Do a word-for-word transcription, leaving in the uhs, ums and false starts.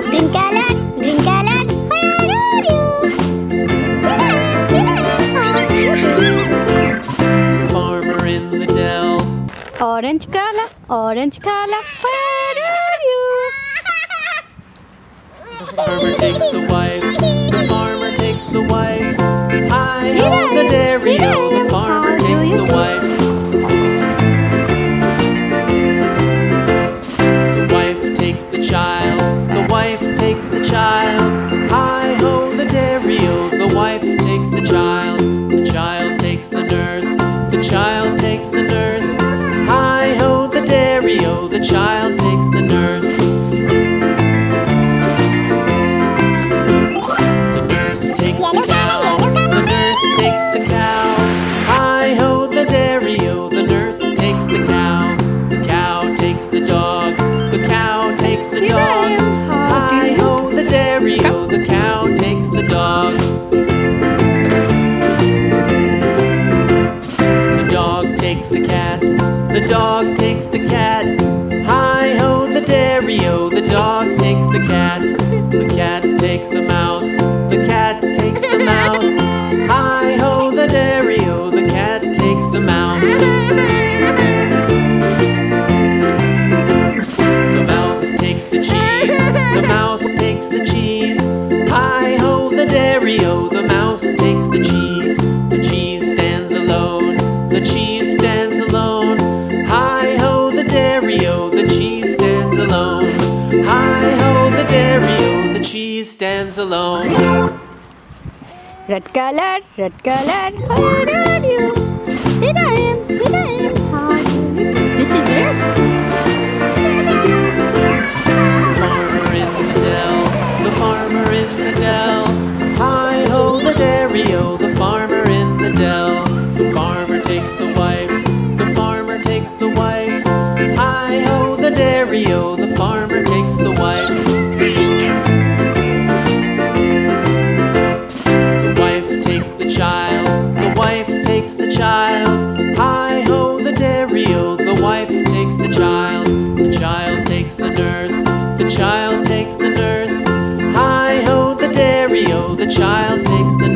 Green color, green color, where are you? Farmer in the dell. Orange color, orange color, where are you? The farmer takes the wife. The farmer takes the wife. Hi Here ho I the am, dairy here I o. The am. farmer How do takes you the do? wife. The wife takes the child. The wife takes the child. Hi ho the dairy o. The wife takes the child. The child takes the nurse. The child takes the nurse. Hi ho the dairy o. The child takes the nurse. The nurse takes the cow. The nurse takes the cow. Hi ho the dairy o. The nurse takes the cow. The cow takes the dog. The cow takes the Here I dog. am. How do Hi you ho the dairy o. The cow takes the dog. The dog takes the cat. The dog takes the cat. Hi ho the dairy o. The dog takes the cat. The cat takes the mouse. The cat takes the mouse. Hi ho the dairy o. The cat takes the mouse. The mouse takes the cheese. The mouse takes the cheese. Hi ho the dairy o. The mouse takes the cheese. The cheese stands alone. The cheese stands alone. Hi ho the dairy o. The cheese stands alone. Hi ho the dairy o. The cheese stands alone. Red color, red color, where are you? Here I am, here I am. How do you do? This is red. Farmer in the dell. The farmer in the dell. Hi ho the dairy o. The farmer in the dell. The farmer takes the wife. The farmer takes the wife. Hi ho the dairy o. The farmer takes the wife. The wife takes the child. The wife takes the child. Hi ho the dairy o. The wife takes the child. The child takes the nurse. The child takes the nurse. Hi ho the dairy o. The child takes the